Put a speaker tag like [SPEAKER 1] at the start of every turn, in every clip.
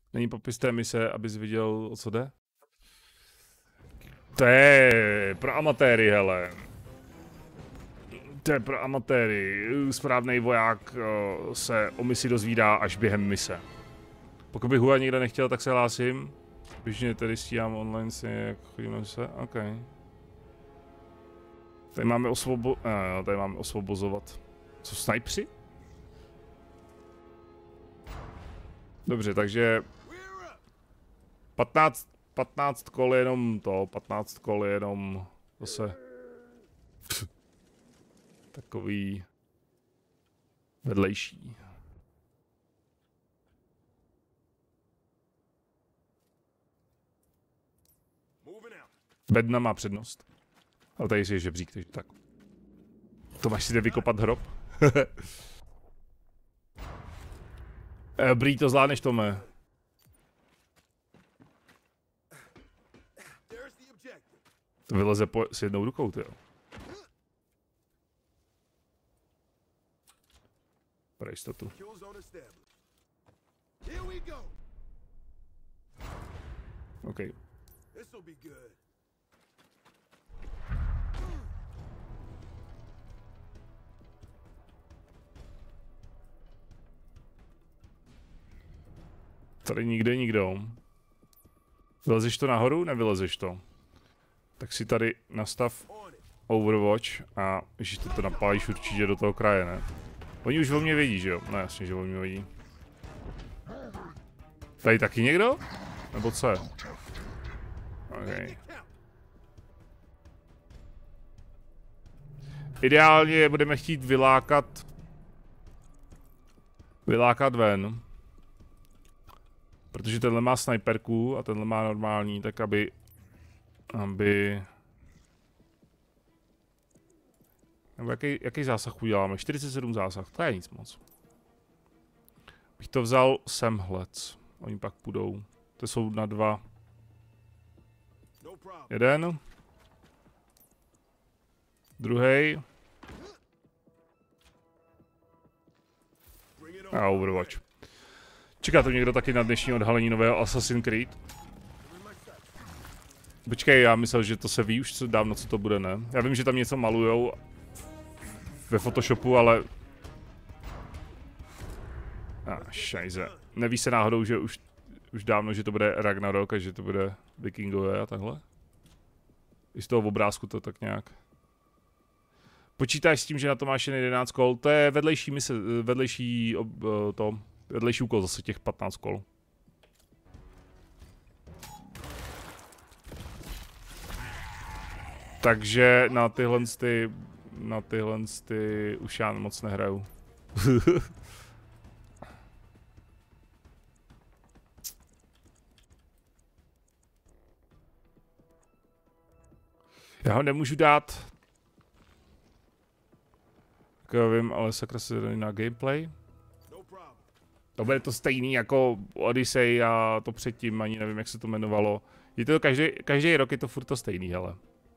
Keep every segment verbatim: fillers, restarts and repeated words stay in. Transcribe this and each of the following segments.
[SPEAKER 1] Není popis té mise, abys viděl, o co jde? To je pro amatéry, hele. To je pro amatéry. Správný voják uh, se o misi dozvídá až během mise. Pokud bych Hua nikde nechtěl, tak se hlásím. Běžně tedy stíhám online si, jak chodím na mise. OK. Tady máme osvobo... Ne, tady máme osvobozovat. Co, snajpři? Dobře, takže... patnáct, patnáct kol jenom to, patnáct kol jenom zase... Takový... vedlejší. Bedna má přednost. Ale tady si je žebřík, takže tak. Tomáš si jde vykopat hrob. Brý, to zvládneš, Tome. To vyleze po, s jednou rukou, ty jo. Pro jistotu. OK. Tady nikde nikdo. Vylezeš to nahoru? Nevylezeš to. Tak si tady nastav Overwatch a když ty to napálíš určitě do toho kraje, ne? Oni už o mě vědí, že jo? No jasně, že o mě vědí. Tady taky někdo? Nebo co je? Okay. Ideálně budeme chtít vylákat... Vylákat ven. Protože tenhle má snajperku a tenhle má normální, tak aby... Aby... Nebo jaký, jaký zásah uděláme? čtyřicet sedm zásah, to je nic moc. Bych to vzal semhlec. Oni pak půjdou. To jsou na dva. Jeden. Druhý. A Overwatch. Čeká to někdo taky na dnešní odhalení nového Assassin's Creed? Počkej, já myslel, že to se ví už co dávno, co to bude, ne? Já vím, že tam něco malujou ve Photoshopu, ale... Ah, šajze. Neví se náhodou, že už, už dávno, že to bude Ragnarok a že to bude Vikingové a takhle? I z toho obrázku to tak nějak... Počítáš s tím, že na to máš jen jedenáct kol? To je vedlejší mise, vedlejší to... Vedlejší úkol zase těch patnáct kol. Takže na tyhle ty, na tyhle ty už já moc nehraju. Já ho nemůžu dát. Tak já vím, ale sakra se dají na gameplay. To bude to stejný jako Odyssey a to předtím, ani nevím, jak se to jmenovalo. Je to každý, každý rok je to furt to stejný, hele.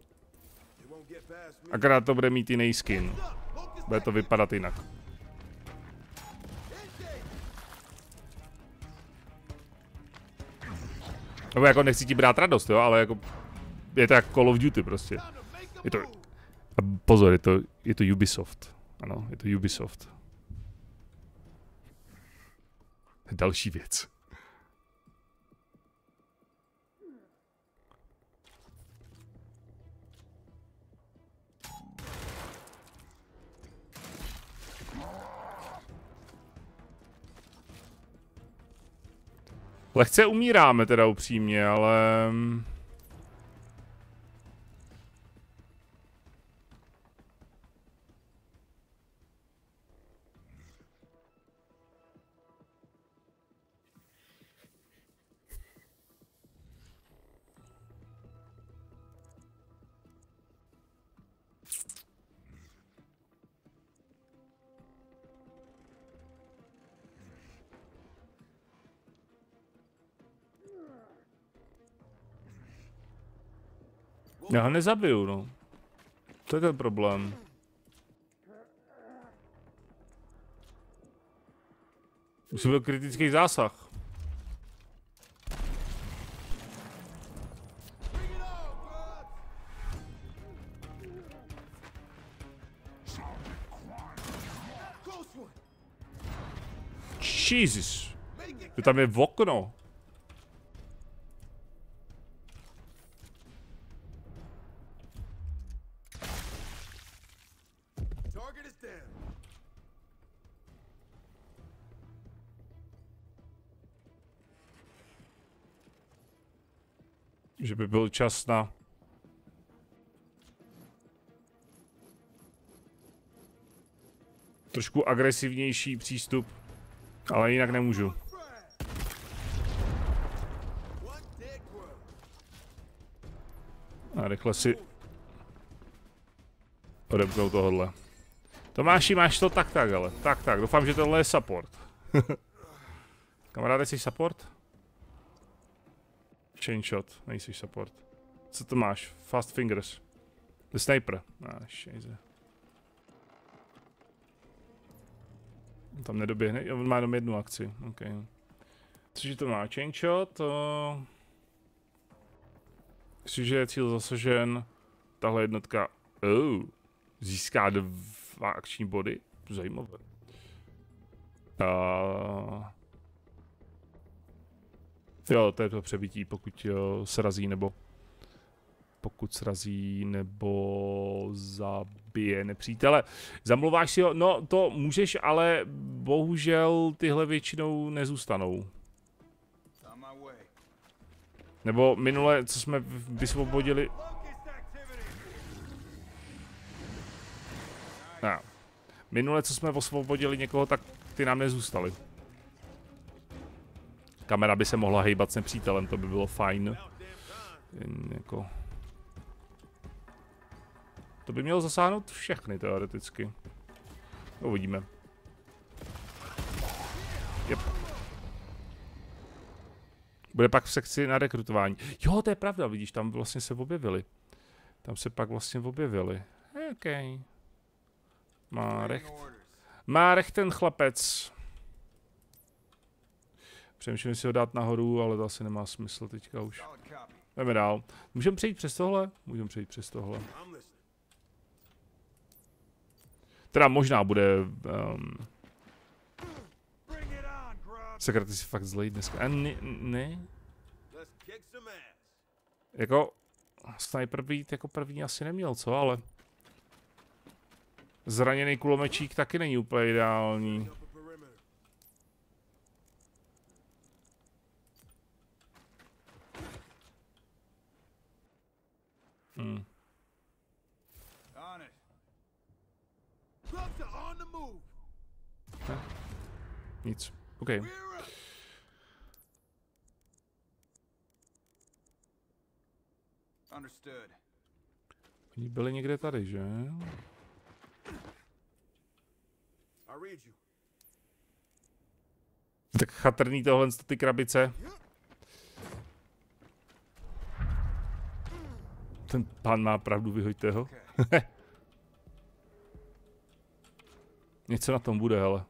[SPEAKER 1] Akorát to bude mít jiný skin. Bude to vypadat jinak. Nebo jako nechci ti brát radost, jo, ale jako... Je to jako Call of Duty prostě. Je to... A pozor, je to, je to Ubisoft. Ano, je to Ubisoft. Další věc. Lehce umíráme teda upřímně, ale... Já ho nezabiju, no. To je ten problém. Už byl kritický zásah. Jesus. To tam je v okno. Že by byl čas na trošku agresivnější přístup, ale jinak nemůžu. A rychle si odepnout tohle. Tomáši, máš to tak tak, ale tak tak, doufám, že tohle je support. Kamaráde, jsi support? Chain shot, nejsi support. Co to máš? Fast fingers. The sniper. Ah, šejze. Tam nedoběhne, on má jenom jednu akci, ok. Cože to má? Chain shot, to... Jestliže je cíl zasažen, tahle jednotka, oh, získá dva akční body, zajímavé. Uh, jo, to je to přebití, pokud jo, srazí nebo pokud srazí nebo zabije nepřítele. Zamluváš si ho? No, to můžeš, ale bohužel tyhle většinou nezůstanou. Nebo minule, co jsme vysvobodili... No. Minule, co jsme osvobodili někoho, tak ty nám nezůstaly. Kamera by se mohla hejbat s nepřítelem, to by bylo fajn. Jen jako... To by mělo zasáhnout všechny teoreticky. Uvidíme. Yep. Bude pak v sekci na rekrutování. Jo, to je pravda, vidíš, tam vlastně se objevili. Tam se pak vlastně objevili. OK. Má recht. Má recht ten chlapec. Přemýšlím si ho dát nahoru, ale to asi nemá smysl teďka už. Jdeme dál. Můžeme přejít přes tohle? Můžeme přejít přes tohle. Teda možná bude... Um, Sakra, ty jsi fakt zlej dneska. A ne, ne? Jako... Sniper být jako první asi neměl, co? Ale... Zraněný kulomečík taky není úplně ideální. Hmm. Ne? Nic. OK. Oni byli někde tady, že? Tak chatrný tohle ty krabice. Ten pán má pravdu, vyhoďte ho. Něco na tom bude, ale.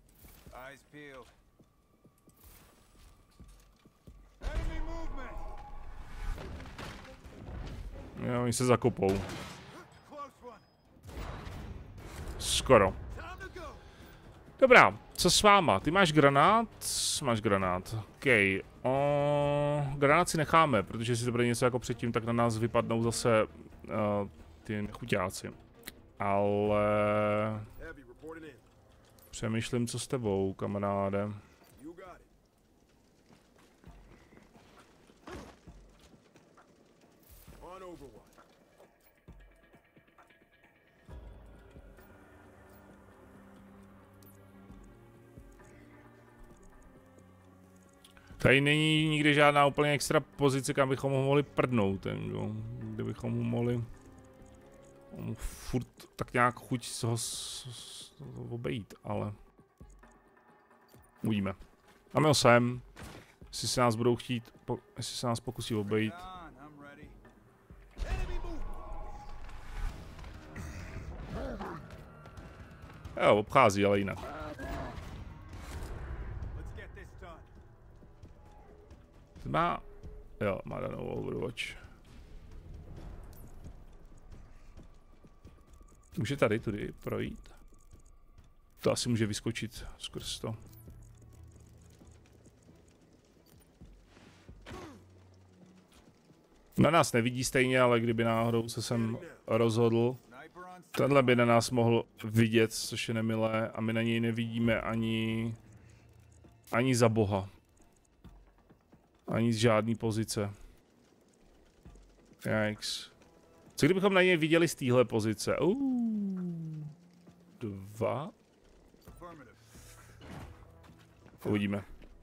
[SPEAKER 1] Jo, oni se zakopou. Skoro. Dobrá, co s váma? Ty máš granát? Máš granát. OK. O, granát si necháme, protože si to bude něco jako předtím, tak na nás vypadnou zase uh, ty nechuťáci. Ale... Přemýšlím, co s tebou, kamaráde. Tady není nikdy žádná úplně extra pozice, kam bychom ho mohli prdnout, ten, jo. Kde bychom ho mohli on furt tak nějak chuť z ho obejít, ale uvidíme. Máme ho sem, jestli se nás budou chtít, po, jestli se nás pokusí obejít. Jo, obchází, ale jinak. Má, jo, má danou Overwatch. Může tady tudy projít? To asi může vyskočit skrz to. Na nás nevidí stejně, ale kdyby náhodou se sem rozhodl, tenhle by na nás mohl vidět, což je nemilé, a my na něj nevidíme ani ani za boha. Ani z žádný pozice. Yikes. Co kdybychom na něj viděli z téhle pozice? Uh, dva? Uvidíme.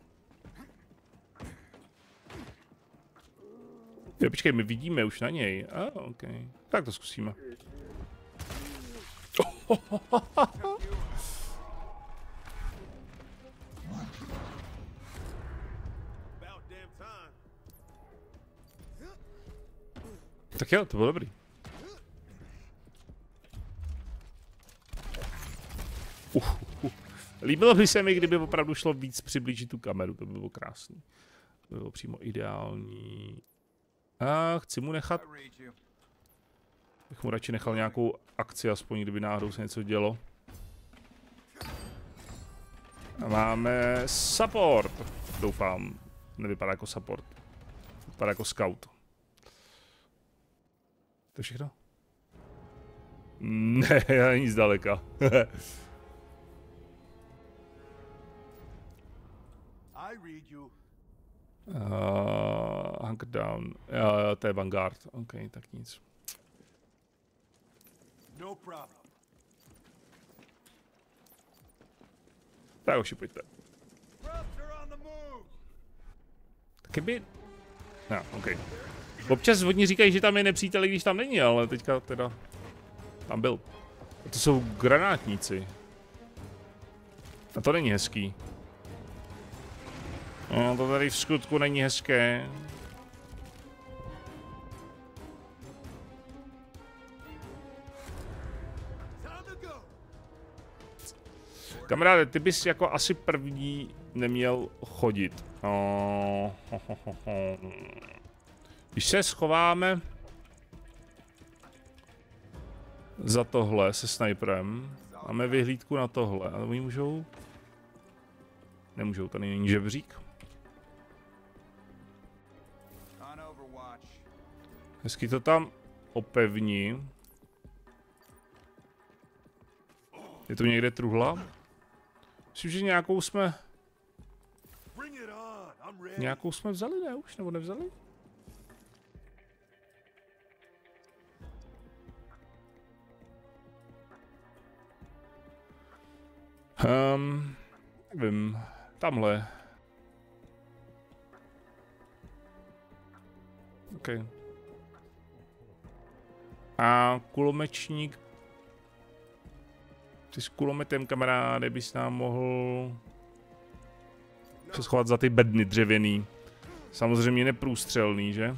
[SPEAKER 1] Jo, počkej, my vidíme už na něj. A, ah, ok. Tak to zkusíme. Tak jo, to bylo dobrý. Uh, uh. Líbilo by se mi, kdyby opravdu šlo víc přiblížit tu kameru, to by bylo krásný. To by bylo přímo ideální. A chci mu nechat... Bych mu radši nechal nějakou akci, aspoň kdyby náhodou se něco dělo. A máme support. Doufám, nevypadá jako support. Vypadá jako scout. To je všechno? Ne, ani zdaleka. uh, hunker down. Uh, to je Vanguard. OK, tak nic. No problem. Tak už pojďte. Taky by... No, OK. Občas vodní říkají, že tam je nepřítel, když tam není, ale teďka teda tam byl. A to jsou granátníci. A to není hezký. No, to tady v skutku není hezké. Kamaráde, ty bys jako asi první neměl chodit. Oh, ho, ho, ho, ho. Když se schováme za tohle se sniperem, máme vyhlídku na tohle, ale oni můžou? Nemůžou, tady není žebřík. Hezky to tam opevní. Je tu někde truhla? Myslím, že nějakou jsme... Nějakou jsme vzali, ne už? Nebo nevzali? Um, nevím, tamhle. OK. A kulomečník. Ty s kulometem, kamaráde, bys nám mohl se schovat za ty bedny dřevěný. Samozřejmě neprůstřelný, že?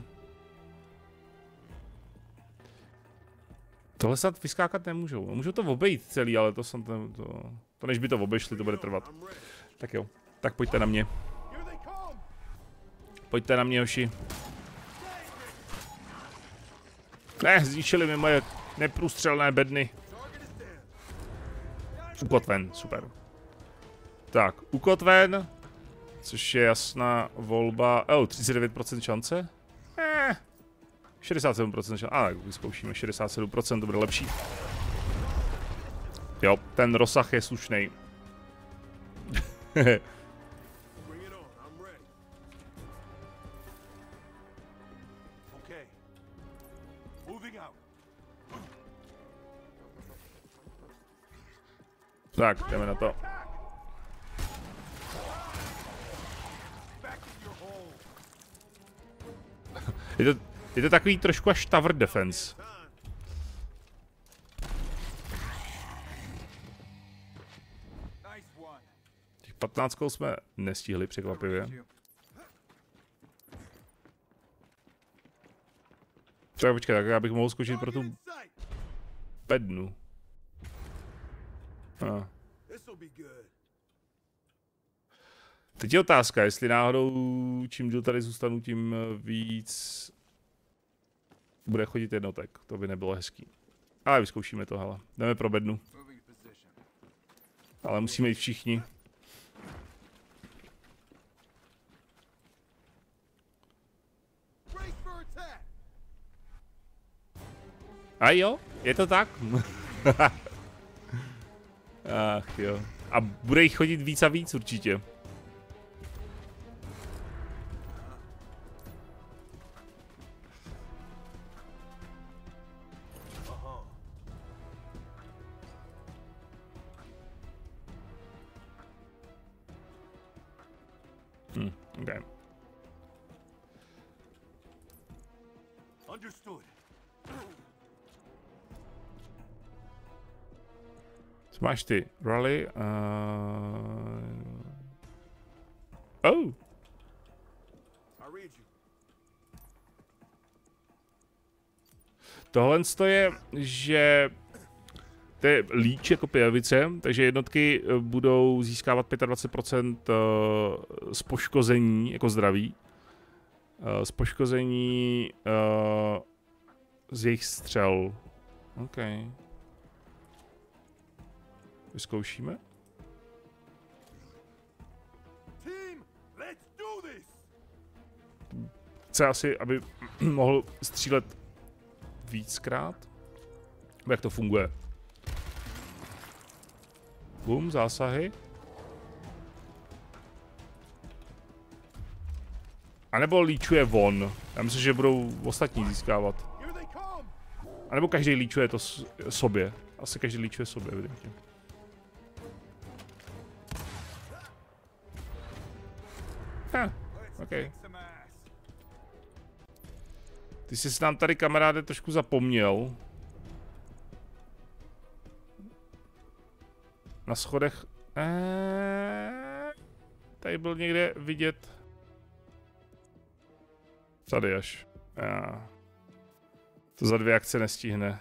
[SPEAKER 1] Tohle snad vyskákat nemůžou. Můžou to obejít celý, ale to jsem to, to, to než by to obešli, to bude trvat. Tak jo, tak pojďte na mě. Pojďte na mě, hoši. Ne, zničili mi moje neprůstřelné bedny. Ukotven, super. Tak, ukotven, což je jasná volba. Oh, třicet devět procent šance? Eh, šedesát sedm procent šance. A, ah, vyzkoušíme šedesát sedm procent, to bude lepší. Jo, ten rozsah je slušný. Tak, jdeme na to. Je to, je to takový trošku až tower defense. Těch patnáctkou jsme nestihli překvapivě. Tak počkej, tak já bych mohl skočit pro tu bednu. Ah. Teď je otázka, jestli náhodou čím díl tady zůstanu, tím víc bude chodit jednotek. To by nebylo hezký. Ale vyzkoušíme to, hele. Jdeme pro bednu. Ale musíme jít všichni. A jo, je to tak? Ach jo. A bude jich chodit víc a víc určitě. Hm, okay. Co máš ty? Rally? Uh... Oh! Tohle je, že to je líč jako pijavice, takže jednotky budou získávat dvacet pět procent z poškození, jako zdraví. Z poškození z jejich střel. OK. Vyzkoušíme? Chce asi, aby mohl střílet víckrát? Jak to funguje? Bum, zásahy. A nebo líčuje on. Já myslím, že budou ostatní získávat. A nebo každý líčuje to sobě. Asi každý líčuje sobě, evidentně. Hm, OK. Ty jsi nám tady, kamaráde, trošku zapomněl. Na schodech... Eee, tady byl někde vidět... Tady až. Já. To za dvě akce nestihne.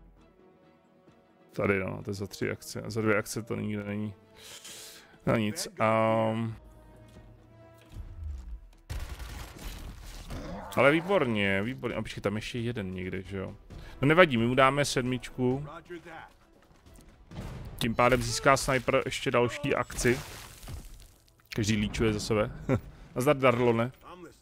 [SPEAKER 1] Tady no, to je za tři akce. Za dvě akce to nikde není. No nic. Um... Ale výborně, výborně. A počkej, tam ještě jeden někde, že jo? No nevadí, my mu dáme sedmičku. Tím pádem získá sniper ještě další akci. Každý líčuje za sebe. Nazdar, Darlone.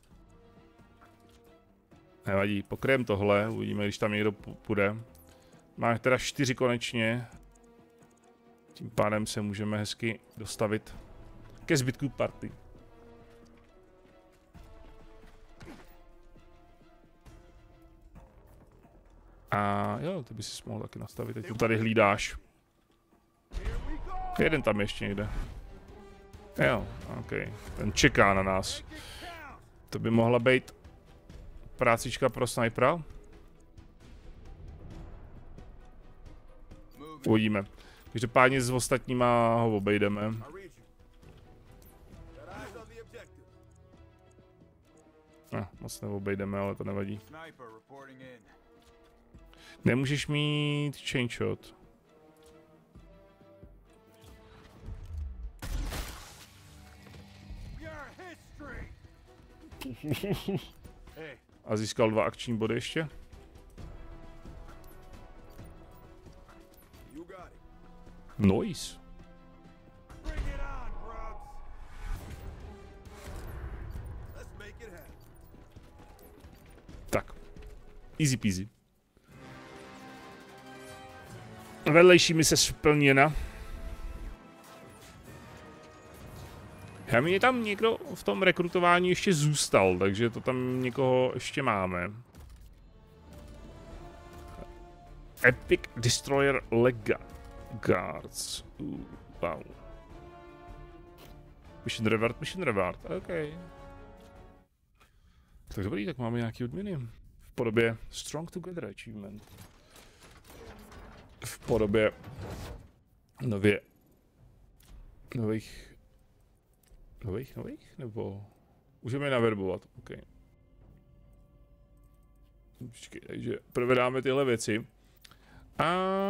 [SPEAKER 1] Nevadí, pokryjem tohle, uvidíme, když tam někdo půjde. Máme teda čtyři konečně. Tím pádem se můžeme hezky dostavit ke zbytku party. A jo, ty by si mohl taky nastavit, teď tu tady hlídáš. Jeden tam ještě někde. Jo, ok, ten čeká na nás. To by mohla být prácička pro snajpera. Uvidíme. Každopádně s ostatníma ho obejdeme. No, moc neobejdeme, ale to nevadí. Nemůžeš mít chain shot. A získal dva akční body ještě. Nice. Tak. Easy peasy. Vedlejší mise splněna. Já mě tam někdo v tom rekrutování ještě zůstal, takže to tam někoho ještě máme. Epic Destroyer Lega Guards. Uh, wow. Mission reward, mission reward, ok. Tak dobrý, tak máme nějaký odměny. V podobě Strong Together Achievement. V podobě nově nových nových, nových, nebo můžeme je naverbovat, ok. Počkej, takže provedáme tyhle věci. A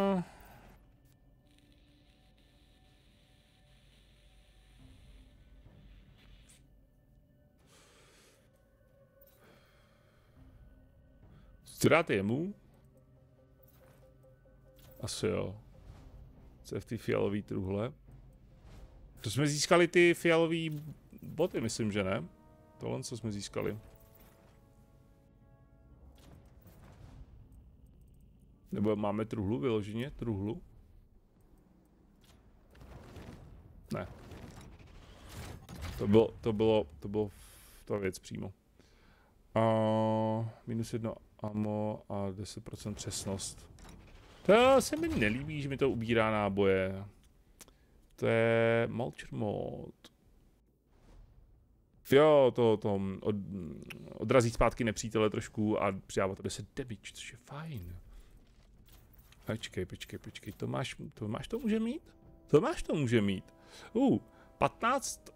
[SPEAKER 1] co dáte jemu? Asi jo. Co je v té fialové truhle? To jsme získali ty fialové boty, myslím, že ne? Tohle, co jsme získali. Nebo máme truhlu vyloženě? Truhlu? Ne. To bylo, to bylo, to bylo ta věc přímo. A minus jedno ammo a deset procent přesnost. To se mi nelíbí, že mi to ubírá náboje. To je Mulcher mod. Jo, to, to od, odrazí zpátky nepřítele trošku a přidává to deset damage, což je fajn. Počkej, počkej, počkej, to máš, to máš to může mít? To máš to může mít. Uh, patnáct.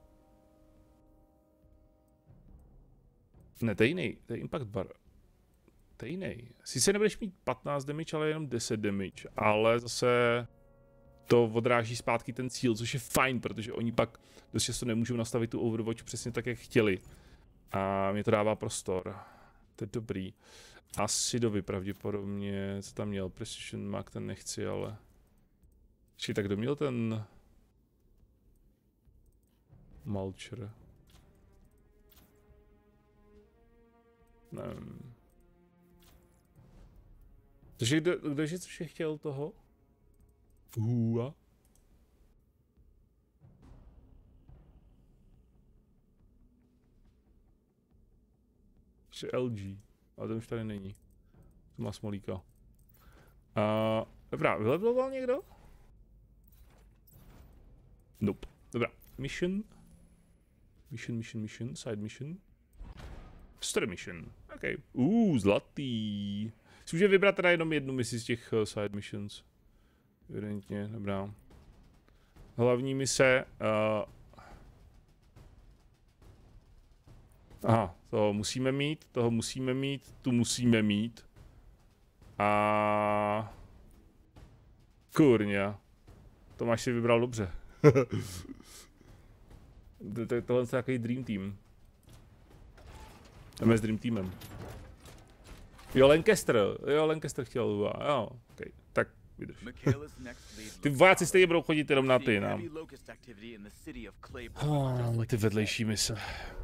[SPEAKER 1] Ne, to je jiný, to je impact bar. To je jiný. Sice nebudeš mít patnáct damage, ale jenom deset damage, ale zase to odráží zpátky ten cíl, což je fajn, protože oni pak dost často nemůžou nastavit tu Overwatch přesně tak, jak chtěli. A mě to dává prostor. To je dobrý. Acidovi pravděpodobně, co tam měl, Precision Mag, ten nechci, ale... Či tak kdo měl ten... Mulcher? Nevím. Takže kdo, kdože což je chtěl toho? Hua. Ještě L G, ale ten už tady není. To má smolíka. Uh, dobrá, vylevloval někdo? Nope. Dobrá, mission. Mission, mission, mission, side mission. Story mission, ok. Uh, zlatý. Si může vybrat teda jenom jednu misi z těch uh, side missions. Evidentně, dobrá. Hlavní mise. Uh... Aha, to musíme mít, toho musíme mít, tu musíme mít. A... Kurňa. Tomáš si vybral dobře. Tohle je takový Dream Team. Jdeme s Dream Teamem. Jo, Lancaster, jo, Lancaster chtěl, jo, ok, tak vydrž. Ty vojáci stejně budou chodit jenom na ty, nám. Oh, ty vedlejší mise.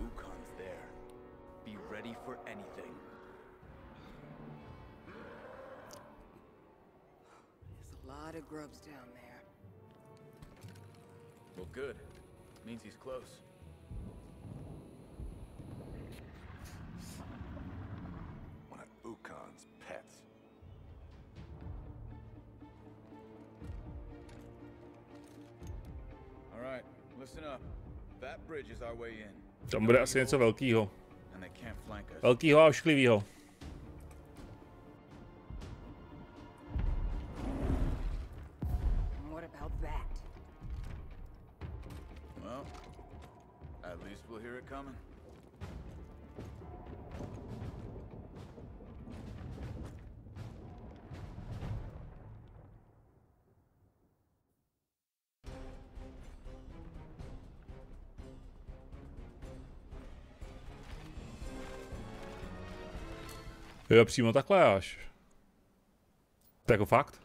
[SPEAKER 2] Well, good. Means he's close.
[SPEAKER 3] One of Ukon's pets.
[SPEAKER 2] All right, listen up. That bridge is our way in.
[SPEAKER 1] Tam bude asi něco velkýho.
[SPEAKER 2] And they can't flank us.
[SPEAKER 1] Velkýho a ošklivýho.
[SPEAKER 4] What about that?
[SPEAKER 2] Well, at least we'll hear it coming.
[SPEAKER 1] Jo, přímo takhle až. To jako fakt?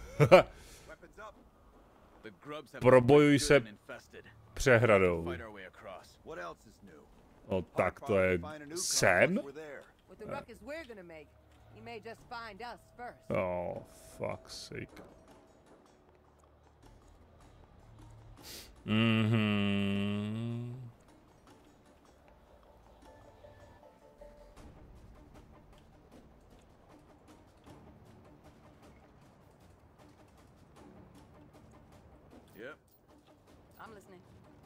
[SPEAKER 1] Probojuj se přehradou. No tak to je sem? Oh, fuck's sake. Mhm.
[SPEAKER 2] Yep.
[SPEAKER 4] I'm listening.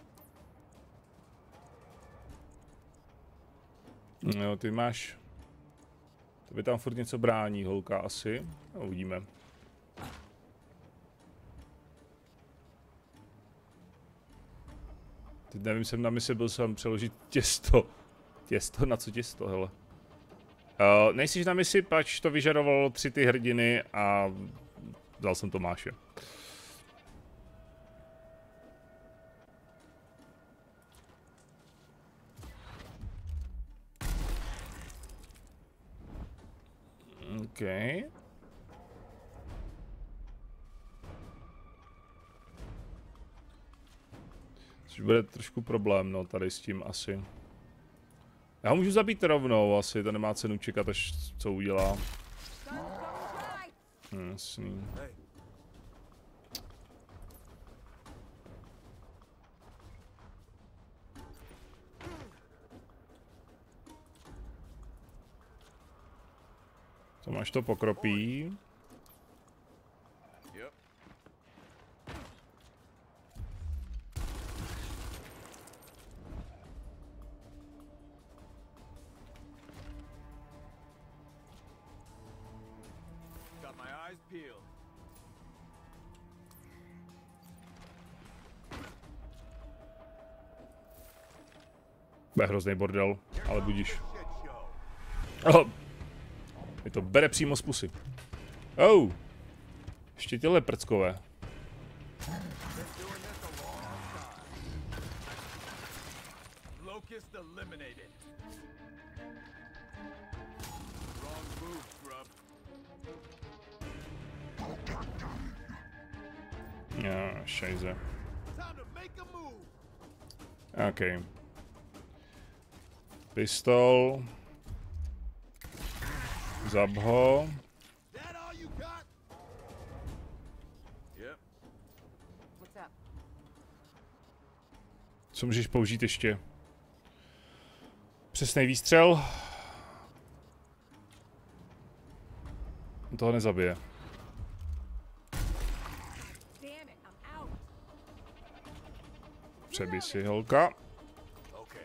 [SPEAKER 1] Jo, ty máš... To by tam furt něco brání, holka asi. No, uvidíme. Teď nevím, jsem na mise byl jsem přeložit těsto. Těsto? Na co těsto, hele? Uh, nejsiš na misi, pač to vyžadovalo tři ty hrdiny a vzal jsem Tomáše. OK. Což bude trošku problém, no, tady s tím asi. Já ho můžu zabít rovnou, asi, to nemá cenu čekat, až co udělá. Hm, jasný. Tomáš to pokropí.
[SPEAKER 2] Yep. Got my eyes peeled.
[SPEAKER 1] Bude hrozný bordel, ale budíš. Oh. Je to bere přímo z pusy. Oh. Ještě tyhle prckové.
[SPEAKER 2] Locust eliminated. Wrong move, grub.
[SPEAKER 1] Já, šajze.
[SPEAKER 2] Time to make a move.
[SPEAKER 1] OK. Pistol. Zab ho.
[SPEAKER 2] That all you got? Yep.
[SPEAKER 4] What's up?
[SPEAKER 1] Co můžeš použít ještě? Přesný výstřel. Toho nezabije.
[SPEAKER 4] Damn it, I'm out.
[SPEAKER 1] Přebij si, holka.
[SPEAKER 3] Okay.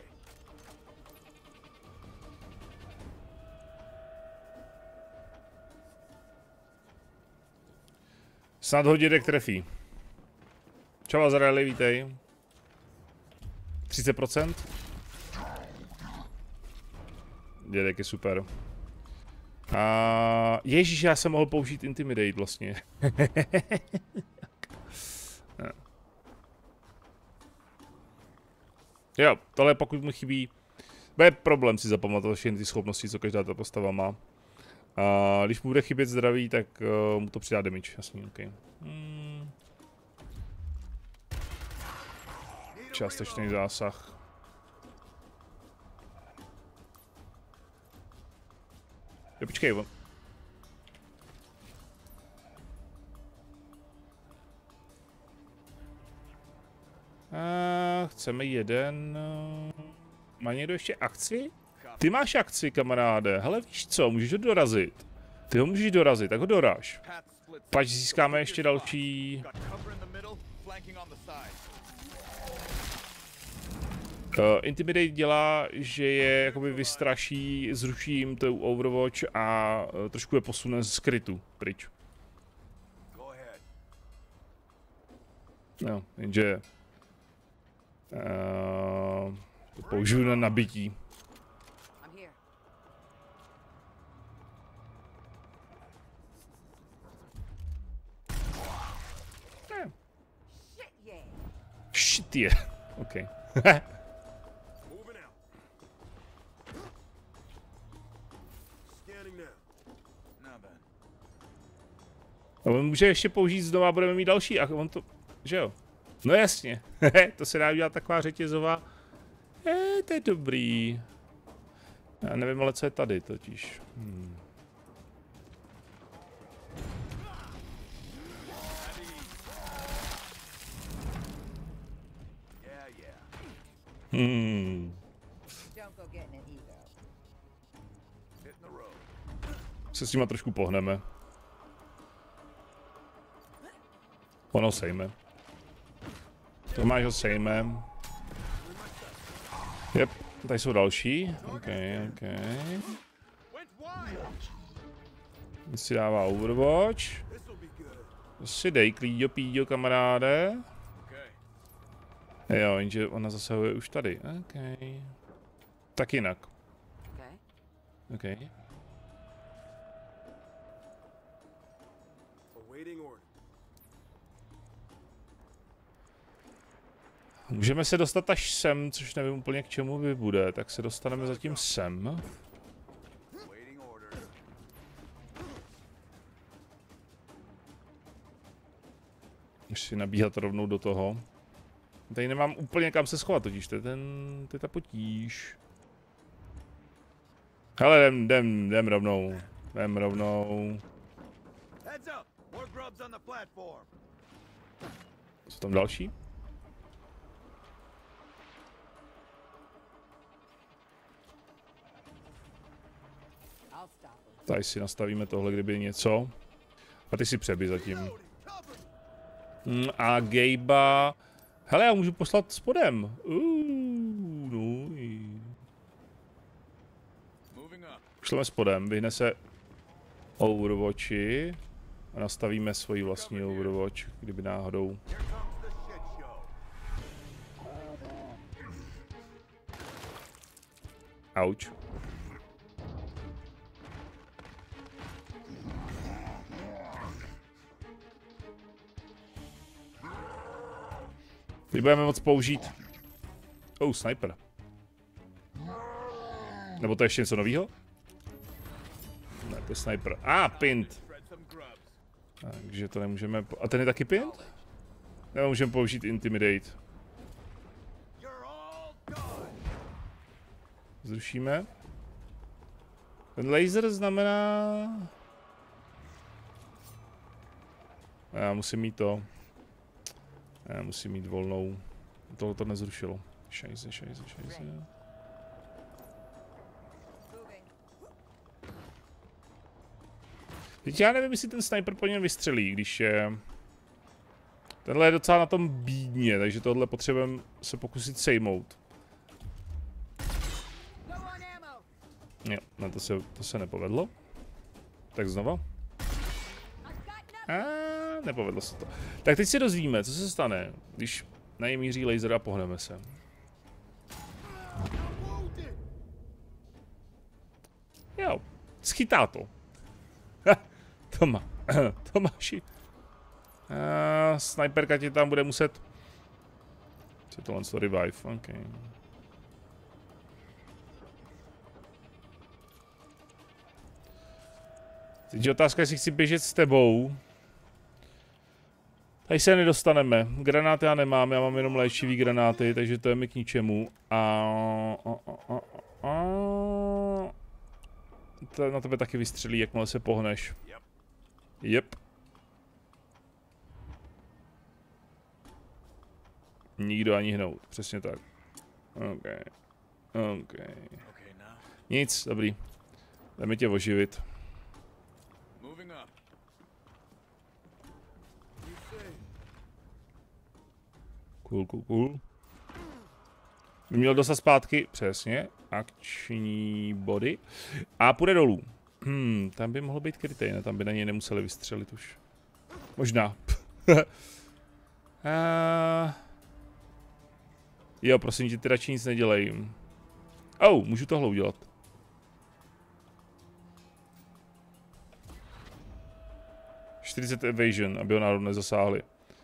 [SPEAKER 1] Snad ho dědek trefí. Čau Azraeli, vítej. třicet procent. Dědek je super. A ježíš, já jsem mohl použít Intimidate vlastně. Jo, tohle pokud mu chybí, bude problém si zapamatovat všechny ty schopnosti, co každá ta postava má. A když mu bude chybět zdraví, tak uh, mu to přidá damage, jasný, ok. Hmm. Částečný zásah. Jo, počkej, on. A chceme jeden... Má někdo ještě akci? Ty máš akci, kamaráde. Hele, víš co, můžeš ho dorazit. Ty ho můžeš dorazit, tak ho doraž. Pač získáme ještě další... Uh, Intimidate dělá, že je jakoby vystraší, zruší jim to Overwatch a uh, trošku je posune z krytu pryč. No, jenže... Uh, to použiju na nabití.
[SPEAKER 4] I'm here.
[SPEAKER 1] Eh.
[SPEAKER 4] Shit, yeah.
[SPEAKER 1] Shit je. OK.
[SPEAKER 3] Moving out. Scanning now.
[SPEAKER 2] Now then.
[SPEAKER 1] A on může ještě použít znova, budeme mít další, a on to, že jo? No jasně, to se dá udělat taková řetězová. Eh, to je dobrý. Já nevím, ale co je tady totiž. Hmm.
[SPEAKER 3] Yeah, yeah.
[SPEAKER 1] Hmm.
[SPEAKER 4] Don't go getting an ego.
[SPEAKER 3] Hitting the road.
[SPEAKER 1] Se s nima trošku pohneme. Ono sejme. Tomáš ho sejme. Jep, tady jsou další. OK, OK. Teď si dává Overwatch. To si dej, klíďo, píďo, kamaráde. Jo, jenže ona zasahuje už tady. OK. Tak jinak.
[SPEAKER 4] Okay.
[SPEAKER 1] OK.
[SPEAKER 3] Awaiting order.
[SPEAKER 1] Můžeme se dostat až sem, což nevím úplně k čemu by bude, tak se dostaneme zatím sem.
[SPEAKER 3] Awaiting order.
[SPEAKER 1] Můžu si nabíhat rovnou do toho. Tady nemám úplně kam se schovat totiž, to je ten, to je ta potíž. Hele, jdem, jdem, jdem rovnou, jdem rovnou.
[SPEAKER 3] Heads up! More grubs on the platform.
[SPEAKER 1] Co tam další?
[SPEAKER 4] I'll stop him.
[SPEAKER 1] Tady si nastavíme tohle, kdyby něco. A ty si přeby zatím. Mm, a Gejba... Hele, já můžu poslat spodem. Uuu, no.
[SPEAKER 2] Moving up.
[SPEAKER 1] Šleme spodem, vyhne se Overwatchi a nastavíme svoji vlastní Overwatch, kdyby náhodou.
[SPEAKER 3] Here comes the shit show.
[SPEAKER 1] Auč. Teď budeme moc použít. Oh, sniper. Nebo to je ještě něco novýho? Ne, to je sniper. A, ah, pint.
[SPEAKER 2] Spread some grubs.
[SPEAKER 1] Takže to nemůžeme... Po... A ten je taky pint? Nebo můžeme použít intimidate.
[SPEAKER 3] You're all done.
[SPEAKER 1] Zrušíme. Ten laser znamená... Já musím mít to. Já musím mít volnou. Tohle to nezrušilo. Šajze, šajze, šajze.
[SPEAKER 4] Moving.
[SPEAKER 1] Teď já nevím, jestli ten sniper po něm vystřelí, když je... Tenhle je docela na tom bídně, takže tohle potřebujeme se pokusit sejmout.
[SPEAKER 4] No on ammo.
[SPEAKER 1] Jo, no to se, to se nepovedlo. Tak znova.
[SPEAKER 4] I've got nothing.
[SPEAKER 1] A nepovedlo se to. Tak teď si dozvíme, co se stane, když na něj míří laser a pohneme se. Jo, schytá to. To má, to máš. Uh, sniperka ti tam bude muset... Co je tohle to revive, ok. Teď je otázka, jestli chci běžet s tebou. Tady se nedostaneme. Granáty já nemám, já mám jenom léčivý granáty, takže to je mi k ničemu. A... a, a, a, a... To na tebe taky vystřelí, jakmile se pohneš. Jep. Nikdo ani hnout, přesně tak. OK. OK.
[SPEAKER 2] Okay, now.
[SPEAKER 1] Nic, dobrý. Jdeme tě oživit.
[SPEAKER 2] Moving up.
[SPEAKER 1] Cool, cool, cool. By měl dostat zpátky, přesně. Akční body. A půjde dolů. Hmm, tam by mohl být krytej, ne? Tam by na něj nemuseli vystřelit už. Možná. A... Jo, prosím tě, ty radši nic nedělej. Oh, můžu tohle udělat. čtyřicet evasion, aby ho náhodou nezasáhli.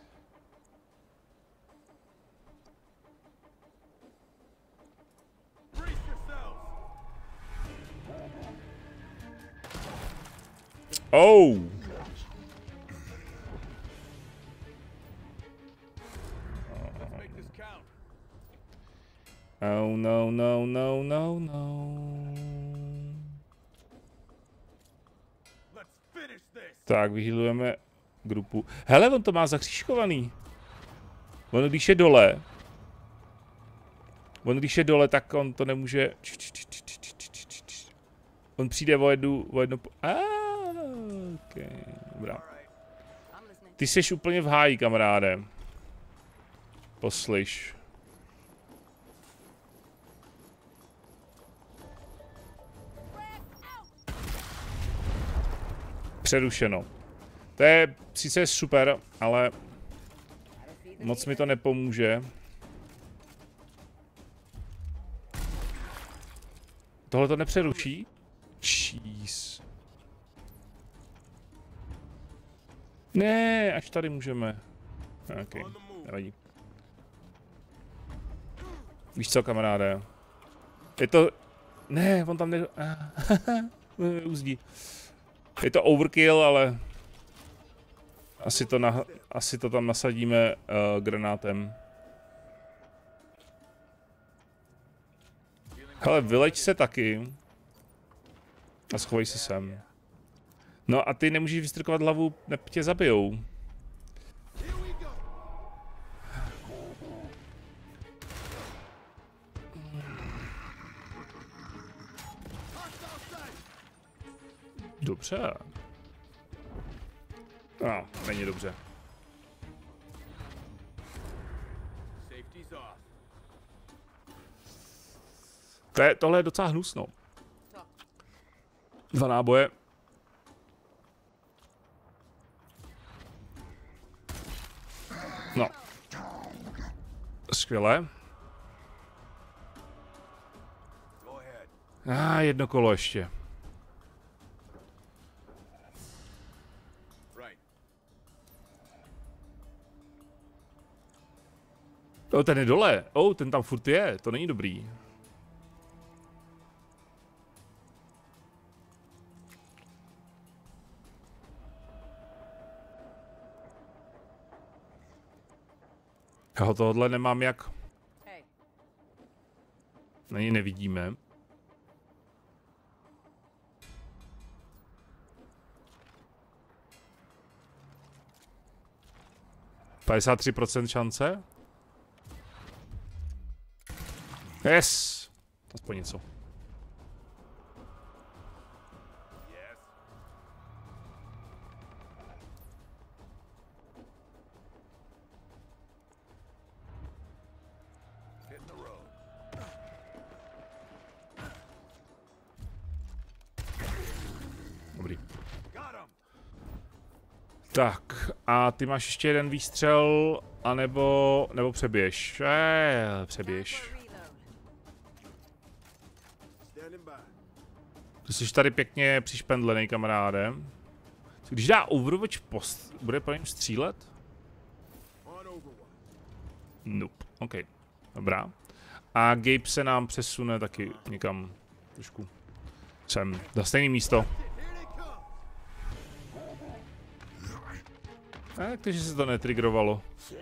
[SPEAKER 1] Oh!
[SPEAKER 2] Let's make this count.
[SPEAKER 1] Oh no, no, no, no, no.
[SPEAKER 3] Let's finish this.
[SPEAKER 1] Tak, vyhýlujeme grupu. Hele, on to má zakřížkovaný. On když je dole. On když je dole, tak on to nemůže... On přijde o jednu... O jednu... Ah, okay. Dobrá.
[SPEAKER 4] I'm listening.
[SPEAKER 1] Ty jsi úplně v háji, kamaráde. Poslyš. Přerušeno. To je sice super, ale moc mi to nepomůže. Tohle to nepřeruší? Jeez. Ne, až tady můžeme. OK, nevadí. Víš co, kamaráde? Je to... Ne, on tam ne... Uzdí. Je to overkill, ale... Asi to, na... Asi to tam nasadíme uh, granátem. Hele, vyleč se taky. A schovej se sem. No a ty nemůžeš vystrkovat hlavu, neb tě zabijou. Dobře. No, není dobře. To je, tohle je docela hnusno. Dva náboje. No. Skvěle. A ah, jedno kolo ještě. O, ten je dole. O, ten tam furt je. To není dobrý. Já ho tohle nemám jak. Ani nevidíme. padesát tři procent šance. Yes! Aspoň něco. Dobrý. Tak, a ty máš ještě jeden výstřel, anebo, nebo přeběž. Eee, přeběž. Ty jsi tady pěkně přišpendlený, kamaráde. Když dá Overwatch post, bude po něm střílet? Nope, ok. Dobrá. A Gabe se nám přesune taky někam trošku sem, na stejné místo. Tak, takže se to netrigrovalo.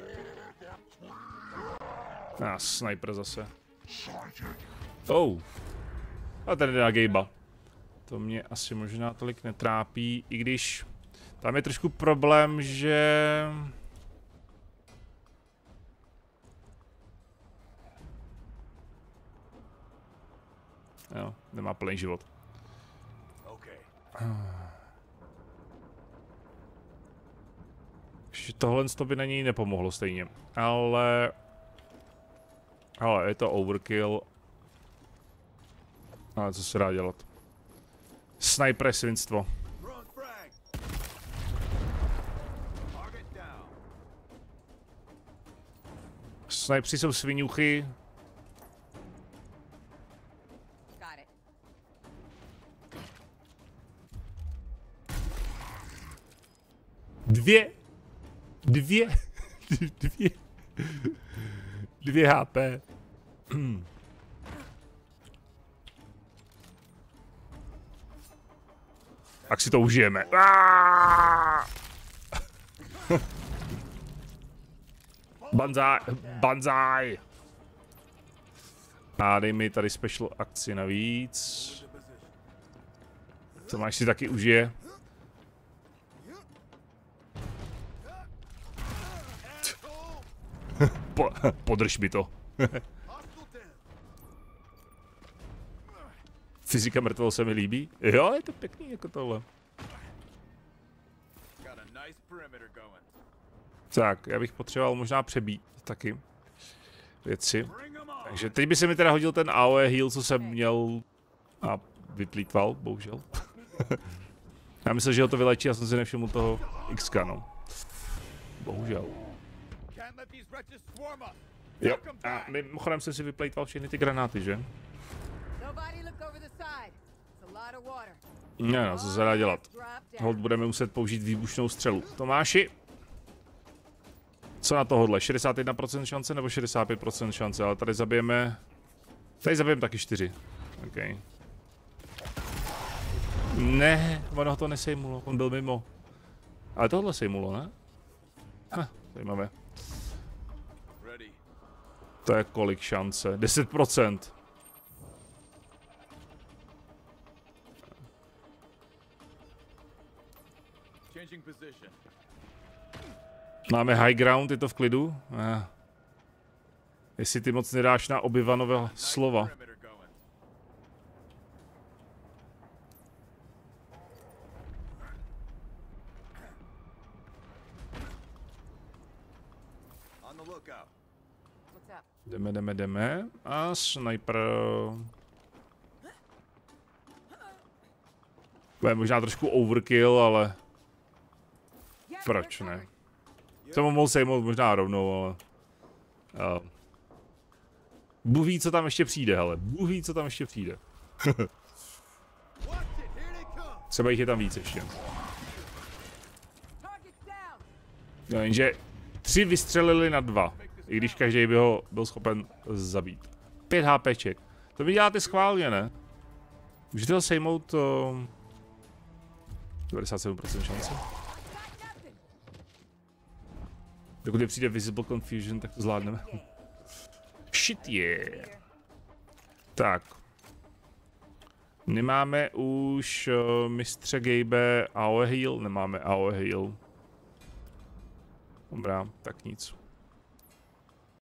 [SPEAKER 1] A ah, sniper zase. Oh. A tady jde na Gabea. To mě asi možná tolik netrápí, i když tam je trošku problém, že... Jo, nemá plný život. Tohle by na něj nepomohlo stejně, ale... Ale je to overkill. Ale co se dá dělat? Sniper je svinstvo. Snipři jsou sviňuchy. Dvě. Dvě. Dvě. Dvě H P. Tak si to užijeme. Banzai, banzai. A dej mi tady special akci navíc. Co máš si taky užije? Po, podrž mi to. Fyzika mrtvol se mi líbí. Jo, je to pěkný jako tohle. Tak, já bych potřeboval možná přebít taky věci. Takže teď by se mi teda hodil ten A O E heal, co jsem měl a vyplýtval, bohužel. Já myslel, že ho to vylečí, já jsem si nevšiml toho X K, no. Bohužel. Jo, a mimochodem jsem si vyplejtval všechny ty granáty, že? Ne, no, co se dá dělat. Hold budeme muset použít výbušnou střelu. Tomáši? Co na tohodle? šedesát jedna procent šance nebo šedesát pět procent šance? Ale tady zabijeme... Tady zabijeme taky čtyři. OK. Ne, ono to nesejmulo, on byl mimo. Ale tohle sejmulo, ne? Ha, zajímavé. To je kolik šance? deset procent.
[SPEAKER 2] Changing position.
[SPEAKER 1] Máme high ground, je to v klidu? Eh. Jestli ty moc nedáš na Obi-Wanova slova.
[SPEAKER 2] Perimeter going.
[SPEAKER 3] On the lookout.
[SPEAKER 4] What's up?
[SPEAKER 1] Jdeme, jdeme, jdeme. A sniper. Bude možná trošku overkill, ale
[SPEAKER 4] Yeah,
[SPEAKER 1] proč
[SPEAKER 4] they're
[SPEAKER 1] ne?
[SPEAKER 4] covered.
[SPEAKER 1] Jsem ho mohl sejmout možná rovnou, ale... Uh. Bůh ví, co tam ještě přijde, hele. Bůh ví, co tam ještě přijde.
[SPEAKER 3] Watch it, here they come.
[SPEAKER 1] Třeba jich je tam víc ještě.
[SPEAKER 4] Target's down.
[SPEAKER 1] No, jenže tři vystřelili na dva. I když každý by ho byl schopen zabít. Pět HPček. To vy děláte schválně, ne? Můžete ho sejmout... Uh... devadesát sedm procent šance. Dokud nepřijde Visible Confusion, tak to zvládneme. Shit yeah. Tak. Nemáme už uh, mistře Gabe A O E heal? Nemáme A O E heal. Dobrá, tak nic.